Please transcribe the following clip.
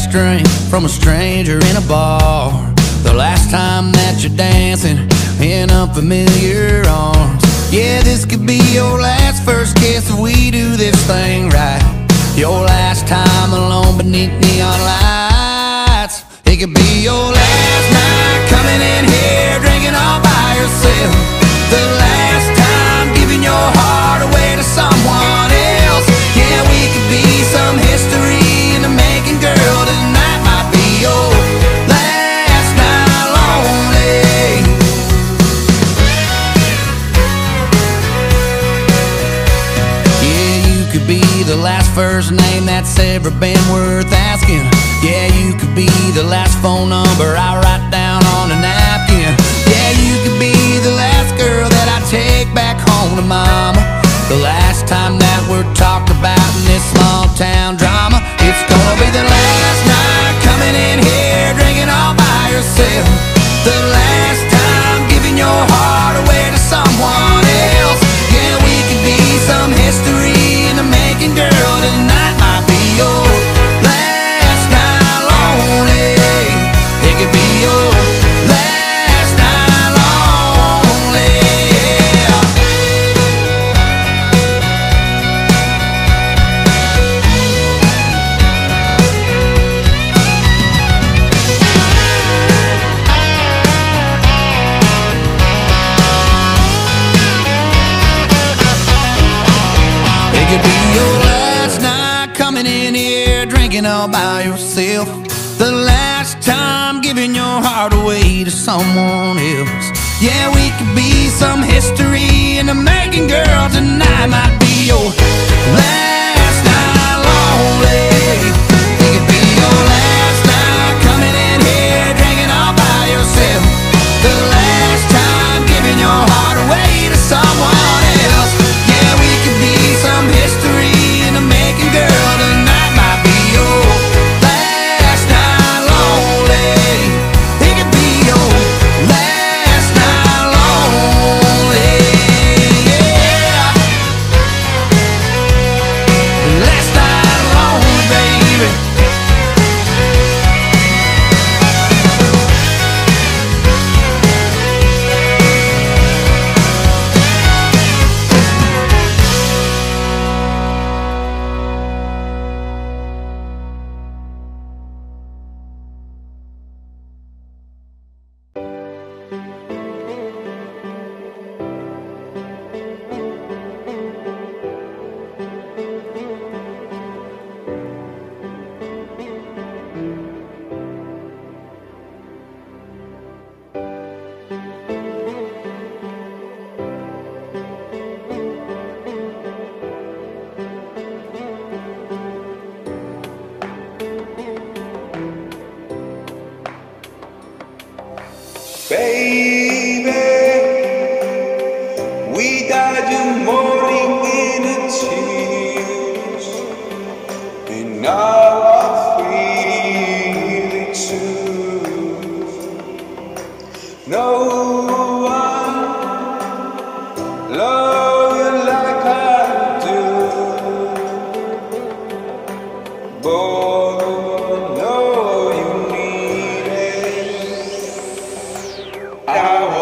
last drink from a stranger in a bar, the last time that you're dancing in unfamiliar arms. Yeah, this could be your last first kiss if we do this thing right. Your last time alone beneath neon lights. It could be your last night coming in here drinking all by yourself. The last time giving your heart away to someone else. Yeah, we could be some history in the making, girl. Tonight might be your last night lonely. Yeah, you could be the last first name that's ever been worth asking. Yeah, you could be the last phone number I write down on a napkin. Yeah, you could be the last girl that I take back home to mama. The last time that we're talked about in this small town drama. It's gonna be the last night coming in here drinking all by yourself. The last time giving your heart away to someone else. Yeah, we could be some history in the making, girl. Tonight might be your last night lonely. It could be your last night lonely. Yeah. It could be your last night coming in here drinking all by yourself. The last time giving your heart away to someone else. Yeah, we could be some history in the making, girl. Tonight might be your last night lonely. It could be your last night coming in here drinking all by yourself. The last time giving your heart away to someone else. Yeah, we could be some history in the making, girl. Tonight might be your last night lonely. It could be your last night lonely. Yeah. Last night lonely, baby. Baby, we died your morning in a tears, and now I feel it too. No one love you like I do, boy, I know you need it.